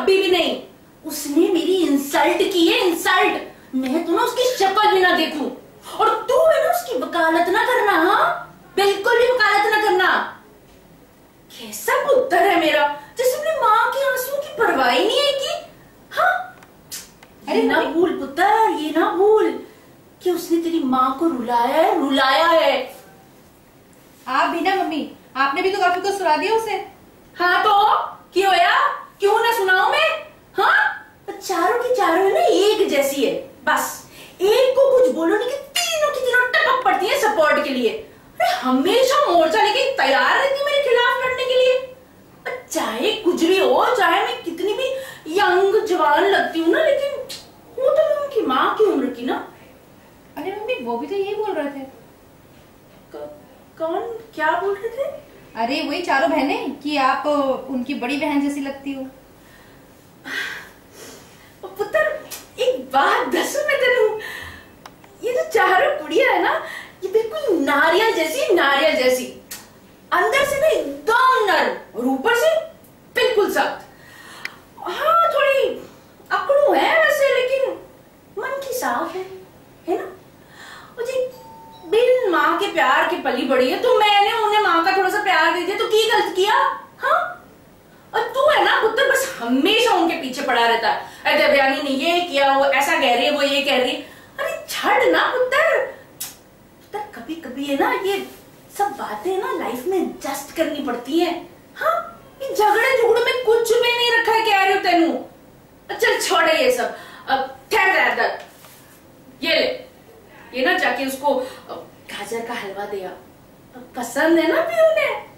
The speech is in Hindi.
कभी भी नहीं। उसने मेरी इंसल्ट की है, इंसल्ट। मैं तो ना उसकी शक्ल भी ना देखूं, और तू है ना उसकी वकालत ना करना। हाँ, बिल्कुल भी वकालत ना करना। कैसा पुत्र है मेरा, जैसे अपनी माँ के आंसू की परवाह ही नहीं है कि। हाँ, अरे ना भूल पुत्र, ये ना भूल कि उसने तेरी माँ को रुलाया है, रुलाया है। आप भी ना मम्मी, आपने भी तो काफी कुछ सुना दिया उसे। हाँ तो क्यों होया, क्यों ना सुनाऊं मैं। हाँ, चारों की चारों है ना एक जैसी है, बस एक को कुछ बोलो नहीं कि तीनों की तीनों टपक पड़ती है सपोर्ट के लिए। अरे हमेशा मोर्चा लेके तैयार रहती है मेरे खिलाफ लड़ने के लिए। चाहे कुछ भी हो, चाहे मैं कितनी भी यंग जवान लगती हूँ ना, लेकिन वो तो मैं उनकी माँ की उम्र की ना। अरे मम्मी, वो भी तो यही बोल रहे थे। कौन, क्या बोल रहे थे? अरे वही चारों बहनें कि आप उनकी बड़ी बहन जैसी लगती हो। पुत्र, एक बात दसूं मैं तेनू, ये जो चारों कुड़ियां है ना, ये बिल्कुल नारियल जैसी, नारियल जैसी। अंदर से ना एकदम नरम और ऊपर से बिल्कुल सख्त। हाँ, थोड़ी अकड़ू है वैसे, लेकिन मन की साफ है ना। और जी बिन माँ के प्यार की पली बड़ी है, तो मैंने उन्हें माँ का थोड़ा सा प्यार दे दिया तो की गलत किया। हाँ, और तू है ना पुत्र, बस हमेशा उनके पीछे पड़ा रहता है। अरे देवयानी ने ये किया, वो ऐसा कह रही है, वो ये कह रही है। अरे छड़ ना पुत्र, पुत्र कभी कभी है ना ये सब बातें ना लाइफ में एडजस्ट करनी पड़ती है। हाँ, ये झगड़े झुगड़े में कुछ भी नहीं रखा है, कह रही हूँ तेनू। चल छोड़ ये सब, अब ठहर, ये ले, ये ना जाके उसको गाजर का हलवा दिया, पसंद है ना पीयू ने।